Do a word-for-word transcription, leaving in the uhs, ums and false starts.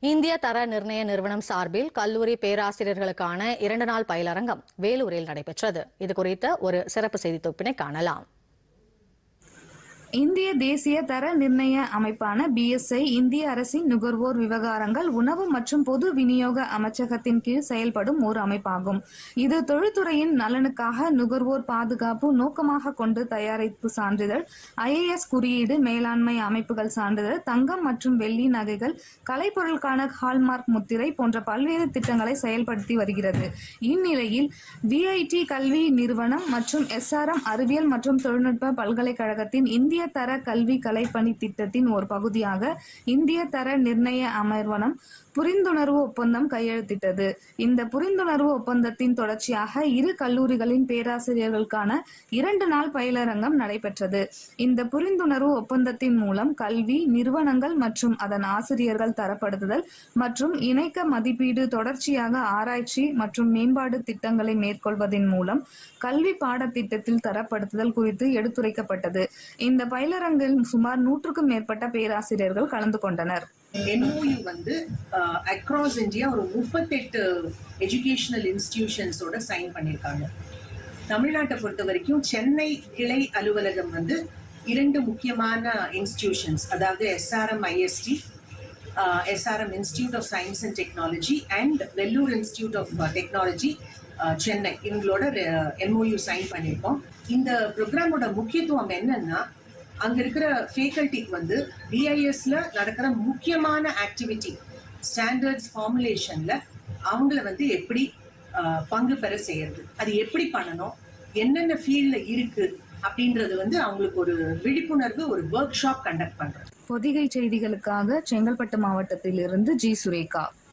இந்திய தர நிர்ணய நிறுவனம் சார்பில் கல்லூரி பேராசிரியர்களுக்கான இரண்டு நாள் பயிலரங்கம் வேலூரில் நடைபெற்றது. இதுகுறித்த ஒரு சிறப்பு செய்தி தொகுப்பினை காணலாம். இந்திய தேசிய தர நிர்ணய அமைப்பான பி எஸ் ஐ இந்திய அரசின் நுகர்வோர் விவகாரங்கள் உணவு மற்றும் பொது விநியோக அமைச்சகத்தின் கீழ் செயல்படும் ஒரு அமைப்பாகும். இது தொழில்துறையின் நலனுக்காக நுகர்வோர் பாதுகாப்பு நோக்கமாக கொண்டு தயாரிப்பு சான்றிதழ், ஐ ஏ எஸ் குறியீடு, மேலாண்மை அமைப்புகள் சான்றிதழ், தங்கம் மற்றும் வெள்ளி நகைகள், கலைப்பொருளுக்கான ஹால்மார்க் முத்திரை போன்ற பல்வேறு திட்டங்களை செயல்படுத்தி வருகிறது. இந்நிலையில் வி ஐ டி கல்வி நிறுவனம் மற்றும் எஸ் ஆர் எம் அறிவியல் மற்றும் தொழில்நுட்ப பல்கலைக்கழகத்தின் இந்திய தர கல்வி கலைப்பணி திட்டத்தின் ஒரு பகுதியாக இந்திய தர நிர்ணய அமர்வனம் புரிந்துணர்வு ஒப்பந்தம் கையெழுத்திட்டது. இந்த புரிந்துணர்வு ஒப்பந்தத்தின் தொடர்ச்சியாக இரு கல்லூரிகளின் பேராசிரியர்களுக்கான இரண்டு நாள் பயிலரங்கம் நடைபெற்றது. இந்த புரிந்துணர்வு ஒப்பந்தத்தின் மூலம் கல்வி நிறுவனங்கள் மற்றும் அதன் ஆசிரியர்கள் தரப்படுத்துதல் மற்றும் இணைக்க மதிப்பீடு, தொடர்ச்சியாக ஆராய்ச்சி மற்றும் மேம்பாடு திட்டங்களை மேற்கொள்வதன் மூலம் கல்வி பாடத்திட்டத்தில் தரப்படுத்துதல் குறித்து எடுத்துரைக்கப்பட்டது. இந்த பயிலரங்கில் சுமார் நூற்றுக்கும் மேற்பட்ட பேராசிரியர்கள் கலந்து கொண்டனர். எம் ஓ யு வந்து அக்ராஸ் இந்தியா ஒரு முப்பத்தெட்டு எஜுகேஷனல் இன்ஸ்டிடியூஷன்ஸோட சைன் பண்ணியிருக்காங்க. தமிழ்நாட்டை பொறுத்த வரைக்கும் சென்னை கிளை அலுவலகம் வந்து இரண்டு முக்கியமான இன்ஸ்டிடியூஷன்ஸ், அதாவது S R M I S T, S R M Institute of Science and Technology and Vellore Institute of Technology Chennai, இவங்களோட எம் ஓ யு சைன் பண்ணியிருக்கோம். இந்த ப்ரோக்ராமோட முக்கியத்துவம் என்னன்னா, அங்க இருக்கிற ஃபேக்கல்டிக்கு வந்து டி ஐ எஸ்ல நடக்கிற முக்கியமான ஆக்டிவிட்டி ஸ்டாண்டர்ட்ஸ் ஃபார்முலேஷன்ல அவங்கள வந்து எப்படி பங்கு பெற செய்யறது, அது எப்படி பண்ணணும், என்னென்ன ஃபீல்ட்ல இருக்கு அப்படின்றது வந்து அவங்களுக்கு ஒரு விழிப்புணர்வு, ஒரு ஒர்க் ஷாப் கண்டக்ட் பண்றது. பொதிகை செய்திகளுக்காக செங்கல்பட்டு மாவட்டத்தில் இருந்து ஜி சுரேகா.